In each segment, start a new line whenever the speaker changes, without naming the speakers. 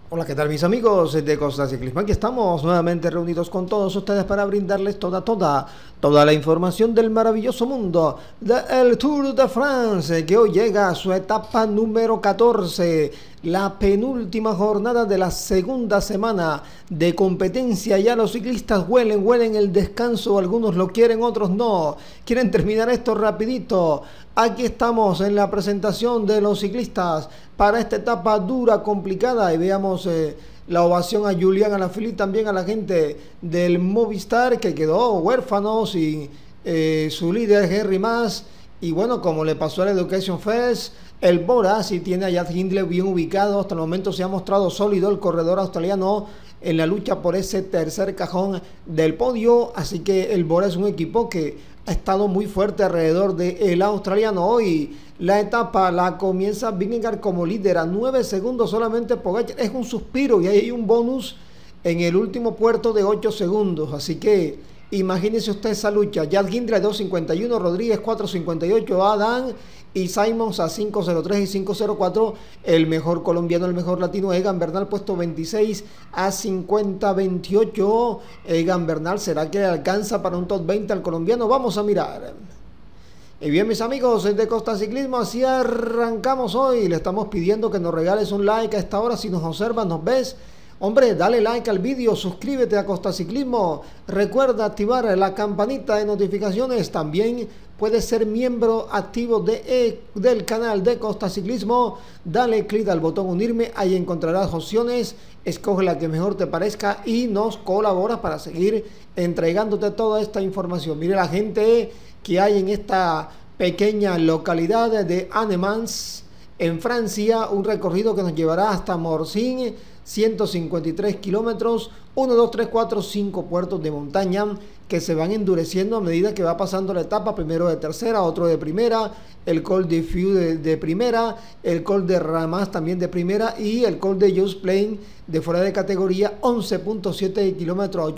Hola, ¿qué tal mis amigos de Costa Ciclismo? Aquí estamos nuevamente reunidos con todos ustedes para brindarles toda la información del maravilloso mundo del Tour de France, que hoy llega a su etapa número 14, la penúltima jornada de la segunda semana de competencia. Ya los ciclistas huelen el descanso, algunos lo quieren, otros no, quieren terminar esto rapidito. Aquí estamos en la presentación de los ciclistas para esta etapa dura, complicada, y veamos la ovación a Julián Alaphilippe, también a la gente del Movistar, que quedó huérfano sin su líder Henry Mas. Y bueno, como le pasó al Education First, el Bora sí tiene a Jad Hindley bien ubicado. Hasta el momento se ha mostrado sólido el corredor australiano en la lucha por ese tercer cajón del podio. Así que el Bora es un equipo que ha estado muy fuerte alrededor del australiano. Hoy la etapa la comienza Vingegaard como líder a 9 segundos solamente. Pogacar es un suspiro y ahí hay un bonus en el último puerto de 8 segundos. Así que imagínese usted esa lucha. Jad Hindley 2.51, Rodríguez 4.58, Adam y Simons a 5.03 y 5.04. El mejor colombiano, el mejor latino, Egan Bernal, puesto 26 a 50.28. Egan Bernal, ¿será que alcanza para un top 20 al colombiano? Vamos a mirar. Y bien, mis amigos de Costa Ciclismo, así arrancamos hoy. Le estamos pidiendo que nos regales un like a esta hora. Si nos observas, nos ves, hombre, dale like al vídeo, suscríbete a Costa Ciclismo, recuerda activar la campanita de notificaciones. También puedes ser miembro activo del canal de Costa Ciclismo. Dale clic al botón unirme, ahí encontrarás opciones, escoge la que mejor te parezca y nos colaboras para seguir entregándote toda esta información. Mire la gente que hay en esta pequeña localidad de Annemasse, en Francia, un recorrido que nos llevará hasta Morsin, 153 kilómetros, 1, 2, 3, 4, 5 puertos de montaña que se van endureciendo a medida que va pasando la etapa, primero de tercera, otro de primera, el Col de Fiu de primera, el Col de Ramas también de primera y el Col de Just Plain de fuera de categoría, 11.7 kilómetros a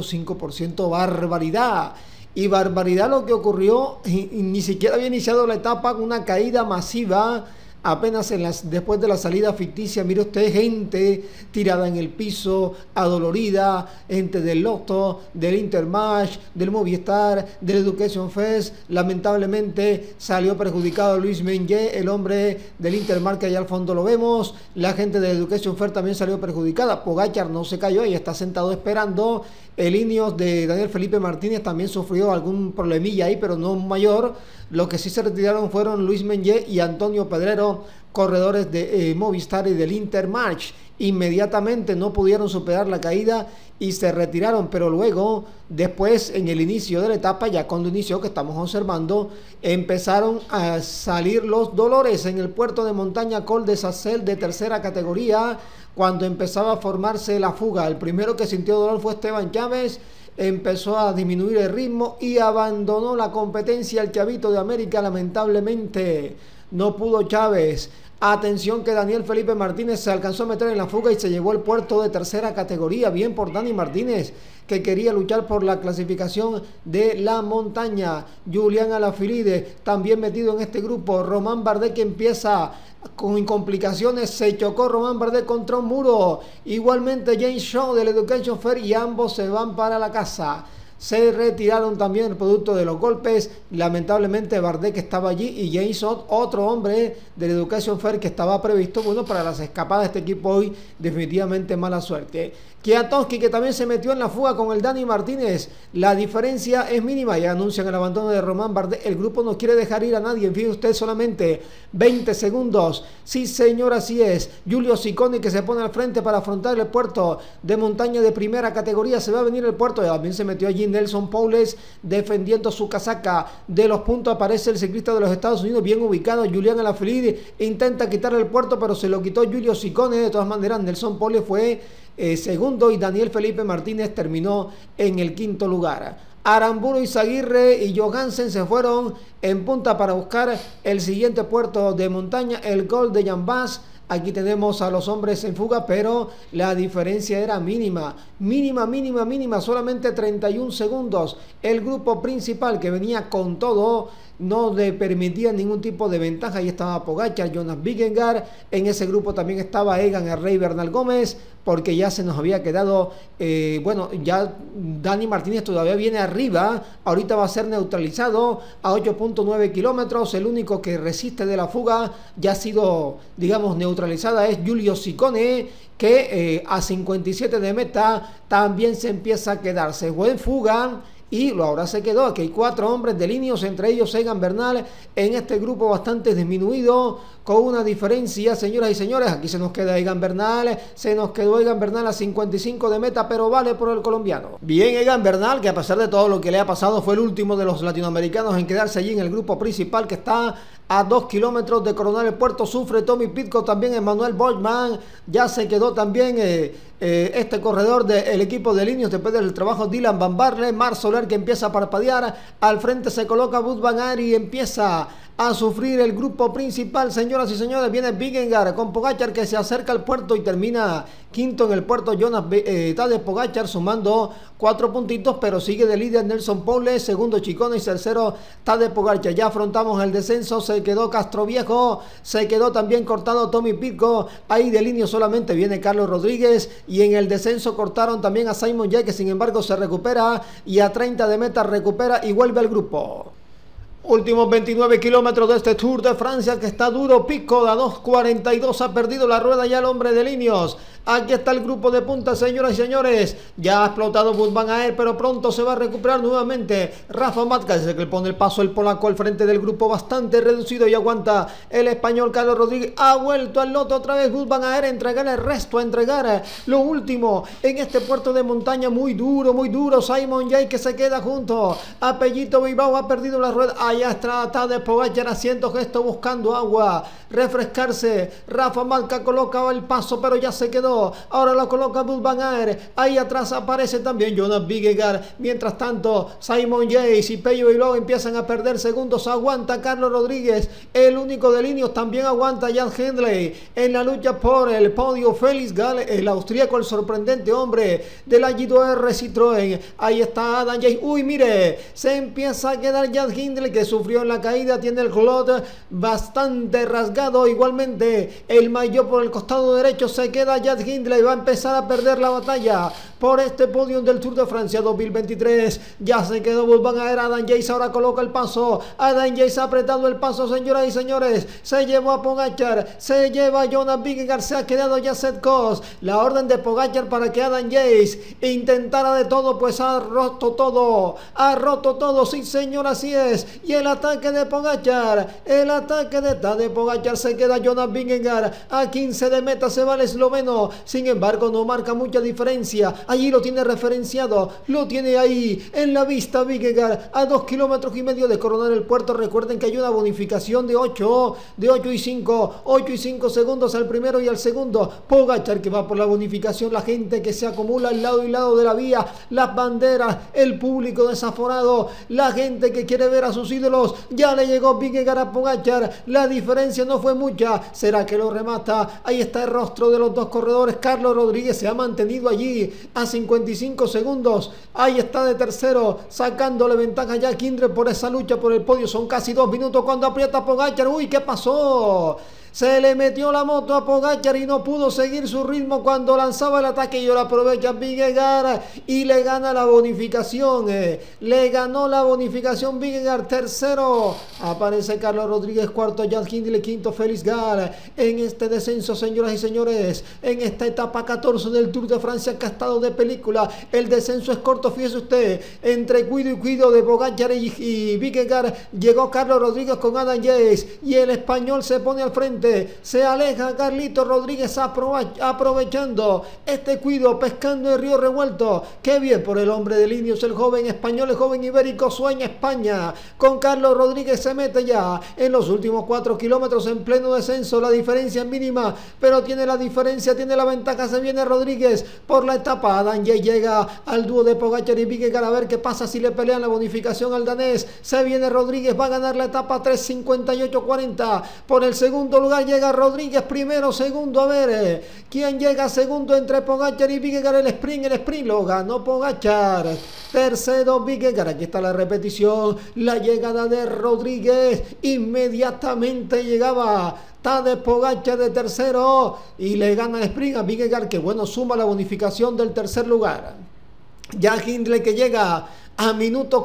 8.5%, barbaridad. Y barbaridad lo que ocurrió, y ni siquiera había iniciado la etapa con una caída masiva. Apenas después de la salida ficticia, mire usted, gente tirada en el piso, adolorida, gente del Lotto, del Intermarché, del Movistar, del Education First. Lamentablemente salió perjudicado Luis Menyet, el hombre del Intermarché, que allá al fondo lo vemos. La gente del Education First también salió perjudicada. Pogacar no se cayó y está sentado esperando. El Ineos de Daniel Felipe Martínez también sufrió algún problemilla ahí, pero no mayor. Los que sí se retiraron fueron Luis Menyet y Antonio Pedrero, corredores de Movistar y del Intermarché. Inmediatamente no pudieron superar la caída y se retiraron, pero luego, después, en el inicio de la etapa, ya cuando inició, que estamos observando, empezaron a salir los dolores en el puerto de montaña Col de Sacel de tercera categoría, cuando empezaba a formarse la fuga. El primero que sintió dolor fue Esteban Chávez. Empezó a disminuir el ritmo y abandonó la competencia el Chavito de América. Lamentablemente no pudo Chávez. Atención que Daniel Felipe Martínez se alcanzó a meter en la fuga y se llevó el puerto de tercera categoría. Bien por Dani Martínez, que quería luchar por la clasificación de la montaña. Julián Alaphilippe también metido en este grupo. Romain Bardet, que empieza con complicaciones, se chocó Romain Bardet contra un muro. Igualmente James Shaw del Education First, y ambos se van para la casa. Se retiraron también el producto de los golpes. Lamentablemente Bardet, que estaba allí, y James Shaw, otro hombre del Education First que estaba previsto, bueno, para las escapadas de este equipo hoy, definitivamente mala suerte. Kwiatkowski, que también se metió en la fuga con el Dani Martínez. La diferencia es mínima. Ya anuncian el abandono de Romain Bardet. El grupo no quiere dejar ir a nadie. En fin, usted solamente 20 segundos. Sí, señor, así es. Giulio Ciccone, que se pone al frente para afrontar el puerto de montaña de primera categoría. Se va a venir el puerto. También se metió allí Nelson Powles defendiendo su casaca de los puntos. Aparece el ciclista de los Estados Unidos bien ubicado, Julián Alaphilippe. Intenta quitarle el puerto, pero se lo quitó Giulio Ciccone. De todas maneras, Nelson Powles fue segundo y Daniel Felipe Martínez terminó en el quinto lugar. Aramburu, Izaguirre y Johansen se fueron en punta para buscar el siguiente puerto de montaña, el Col de Jambas, Aquí tenemos a los hombres en fuga, pero la diferencia era mínima, solamente 31 segundos. El grupo principal que venía con todo no le permitía ningún tipo de ventaja. Ahí estaba Pogačar, Jonas Vingegaard. En ese grupo también estaba Egan, el Rey Bernal Gómez, porque ya se nos había quedado, bueno, ya Dani Martínez todavía viene arriba. Ahorita va a ser neutralizado a 8.9 kilómetros. El único que resiste de la fuga ya ha sido, digamos, neutralizada es Giulio Ciccone, que a 57 de meta también se empieza a quedarse. Buen fuga. Y ahora se quedó, aquí hay 4 hombres de líneas, entre ellos Egan Bernal, en este grupo bastante disminuido, con una diferencia, señoras y señores. Aquí se nos queda Egan Bernal, se nos quedó Egan Bernal a 55 de meta, pero vale por el colombiano. Bien, Egan Bernal, que a pesar de todo lo que le ha pasado, fue el último de los latinoamericanos en quedarse allí en el grupo principal, que está a 2 kilómetros de Coronel el Puerto. Sufre Tommy Pidcock, también Emmanuel Bollman, ya se quedó también este corredor del equipo de líneas después del trabajo Dylan Van Baarle. Marc Soler, que empieza a parpadear, al frente se coloca Wout van Aert y empieza a sufrir el grupo principal, señoras y señores. Viene Vingegaard con Pogačar, que se acerca al puerto y termina quinto en el puerto. Tadej Pogačar sumando 4 puntitos, pero sigue de líder Nelson Poole, segundo Ciccone y tercero Tadej Pogačar. Ya afrontamos el descenso, se quedó Castroviejo, se quedó también cortado Tommy Pidcock. Ahí de línea solamente viene Carlos Rodríguez, y en el descenso cortaron también a Simon Yates, que sin embargo se recupera y a 30 de meta recupera y vuelve al grupo. Últimos 29 kilómetros de este Tour de Francia, que está duro. Pidcock a 2.42 ha perdido la rueda ya el hombre de líneas. Aquí está el grupo de punta, señoras y señores. Ya ha explotado Wout van Aert, pero pronto se va a recuperar nuevamente Rafa Matka, es el que pone el paso el polaco al frente del grupo, bastante reducido, y aguanta el español Carlos Rodríguez. Ha vuelto al lote otra vez Wout van Aert a entregar el resto, a entregar lo último en este puerto de montaña muy duro, muy duro. Simon Yates, que se queda junto a Pellito Bilbao, ha perdido la rueda. Allá está de Pogačar haciendo gesto, buscando agua, refrescarse. Rafa Matka colocaba el paso, pero ya se quedó. Ahora lo coloca Wout van Aert. Ahí atrás aparece también Jonas Vingegaard. Mientras tanto, Simon Yates y Pello Bilbao empiezan a perder segundos. Aguanta Carlos Rodríguez, el único de líneas. También aguanta Jan Hindley en la lucha por el podio. Felix Gall, el austríaco, el sorprendente hombre de la G2R Citroën. Ahí está Adam Yates. Uy, mire, se empieza a quedar Jan Hindley, que sufrió en la caída. Tiene el glot bastante rasgado. Igualmente el maillot por el costado derecho. Se queda Jan Hindley, va a empezar a perder la batalla por este podio del Tour de Francia 2023. Ya se quedó Wout van Aert. Adam Yates ahora coloca el paso. Adam Yates ha apretado el paso, señoras y señores. Se llevó a Pogačar, se lleva a Jonas Vingegaard, se ha quedado Jacek Koss. La orden de Pogačar para que Adam Yates intentara de todo, pues ha roto todo, sí señor, así es. Y el ataque de Pogačar, el ataque de Tadej Pogačar, se queda Jonas Vingegaard a 15 de meta, se va el esloveno. Sin embargo, no marca mucha diferencia. Allí lo tiene referenciado, lo tiene ahí en la vista Vingegaard a 2,5 kilómetros de Coronel el Puerto. Recuerden que hay una bonificación de 8 y 5 segundos al primero y al segundo. Pogačar, que va por la bonificación, la gente que se acumula al lado y lado de la vía, las banderas, el público desaforado, la gente que quiere ver a sus ídolos. Ya le llegó Vingegaard a Pogačar, la diferencia no fue mucha. ¿Será que lo remata? Ahí está el rostro de los dos corredores. Carlos Rodríguez se ha mantenido allí a 55 segundos. Ahí está de tercero, sacándole ventaja ya a Hindley por esa lucha por el podio. Son casi 2 minutos cuando aprieta Pogačar. Uy, ¿qué pasó? Se le metió la moto a Pogačar y no pudo seguir su ritmo cuando lanzaba el ataque, y ahora aprovecha Vingegaard y le gana la bonificación. Le ganó la bonificación Vingegaard. Tercero aparece Carlos Rodríguez, cuarto Jan Hindley, quinto Felix Gall. En este descenso, señoras y señores, en esta etapa 14 del Tour de Francia, que ha estado de película. El descenso es corto, fíjese usted, entre cuido y cuido de Pogačar y Vingegaard. Llegó Carlos Rodríguez con Adam Yates y el español se pone al frente. Se aleja Carlito Rodríguez aprovechando este cuido, pescando el río revuelto. Qué bien por el hombre de líneas, el joven español, el joven ibérico. Sueña España con Carlos Rodríguez. Se mete ya en los últimos 4 kilómetros en pleno descenso. La diferencia es mínima, pero tiene la diferencia, tiene la ventaja. Se viene Rodríguez por la etapa. Adam Yates llega al dúo de Pogačar y Vingegaard, a ver qué pasa si le pelean la bonificación al danés. Se viene Rodríguez, va a ganar la etapa 3:58:40 por el segundo lugar. lugar llega Rodríguez, primero, segundo, a ver, ¿quién llega segundo entre Pogačar y Vingegaard? El sprint lo ganó Pogačar. Tercero Vingegaard, aquí está la repetición, la llegada de Rodríguez, inmediatamente llegaba Tadej Pogačar de tercero y le gana el sprint a Vingegaard, que bueno, suma la bonificación del tercer lugar. Jack Hindley, que llega a minuto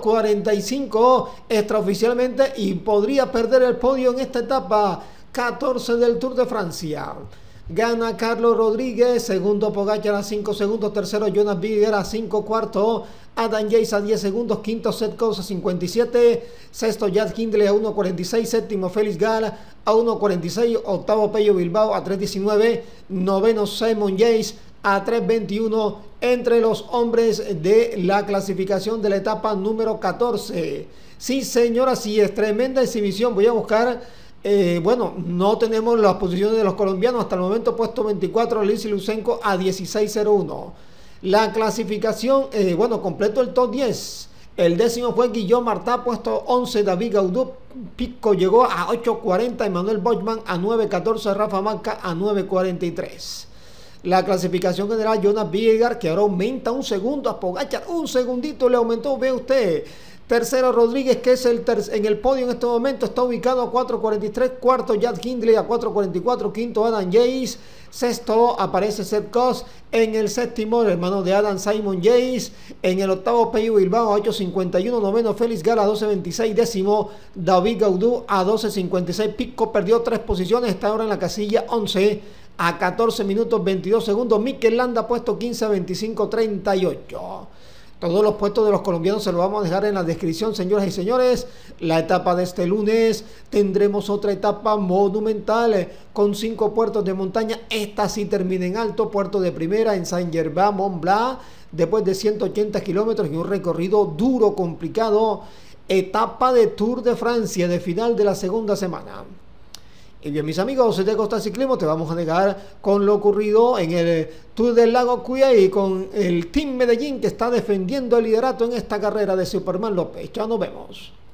45 extraoficialmente y podría perder el podio en esta etapa 14 del Tour de Francia. Gana Carlos Rodríguez, segundo Pogačar a 5 segundos, tercero Jonas Vingegaard a 5, cuarto Adam Yates a 10 segundos, quinto Sepp Kuss a 57, sexto Jack Hindley a 1.46, séptimo Felix Gall a 1.46, octavo Pello Bilbao a 3.19, noveno Simon Yates a 3.21 entre los hombres de la clasificación de la etapa número 14. Sí, señora, sí, es tremenda exhibición. Voy a buscar, bueno, no tenemos las posiciones de los colombianos. Hasta el momento puesto 24, Lindsey Lusenko a 16.01. La clasificación, bueno, completo el top 10. El décimo fue Guillaume Martin, puesto 11, David Gaudu. Pico llegó a 8.40, Emmanuel Buchmann a 9.14, Rafa Manca a 9.43. La clasificación general, Jonas Vingegaard, que ahora aumenta un segundo a Pogačar, un segundito le aumentó, ve usted. Tercero Rodríguez, que es en el podio en este momento, está ubicado a 4.43, cuarto Jack Hindley a 4.44, quinto Adam Yates, sexto aparece Sepp Kuss, en el séptimo el hermano de Adam, Simon Yates, en el octavo Pello Bilbao a 8.51, noveno Felix Gall a 12.26, décimo David Gaudu a 12.56, Pico perdió 3 posiciones, está ahora en la casilla 11, a 14 minutos 22 segundos. Mikel Landa puesto 15 a 25.38. Todos los puestos de los colombianos se los vamos a dejar en la descripción, señoras y señores. La etapa de este lunes tendremos otra etapa monumental con 5 puertos de montaña. Esta sí termina en alto, puerto de primera en Saint-Gervais, Mont Blanc, después de 180 kilómetros y un recorrido duro, complicado. Etapa de Tour de Francia de final de la segunda semana. Y bien, mis amigos de Costa Ciclismo, te vamos a dejar con lo ocurrido en el Tour del Lago Cuya y con el Team Medellín, que está defendiendo el liderato en esta carrera de Superman López. Ya nos vemos.